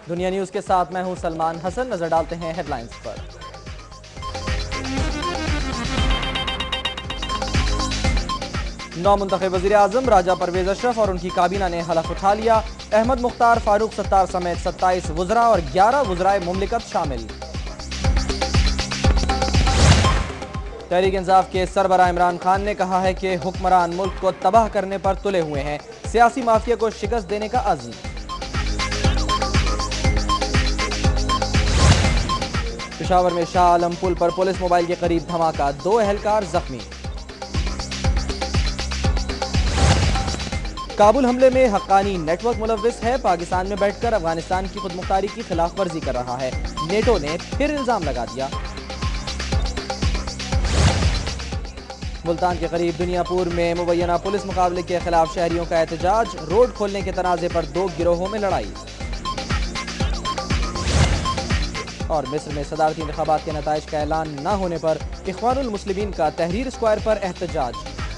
दुनिया न्यूज के साथ मैं हूं सलमान हसन। नजर डालते हैं हेडलाइंस पर। नौ मुंतखब वज़ीर आज़म राजा परवेज अशरफ और उनकी काबीना ने हलफ उठा लिया। अहमद मुख्तार फारूक सत्तार समेत 27 वज़रा और 11 वज़राए मुमलिकत शामिल। तहरीक इंसाफ के सरबराह इमरान खान ने कहा है कि हुक्मरान मुल्क को तबाह करने पर तुले हुए हैं, सियासी माफिया को शिकस्त देने का अज़्म। पेशावर में शाह आलम पुल पर पुलिस मोबाइल के करीब धमाका, 2 एहलकार जख्मी। काबुल हमले में हक्कानी नेटवर्क मुलव्विस है, पाकिस्तान में बैठकर अफगानिस्तान की खुदमुख्तारी की खिलाफ वर्जी कर रहा है। नेटो ने फिर इल्जाम लगा दिया। मुल्तान के करीब दुनियापुर में मुबैना पुलिस मुकाबले के खिलाफ शहरियों का एहतजाज, रोड खोलने के तनाज़े पर 2 गिरोहों में लड़ाई। और मिस्र में सदारती इंतखाबात के नताइज का ऐलान न होने पर इख्वानुल मुस्लिमीन का तहरीर स्क्वायर पर एहतजाज।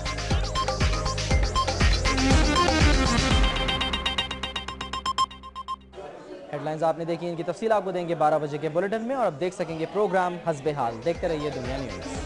हेडलाइंस आपने देखी, इनकी तफसील आपको देंगे 12 बजे के बुलेटिन में, और अब देख सकेंगे प्रोग्राम हस्बे हाल। देखते रहिए दुनिया न्यूज़।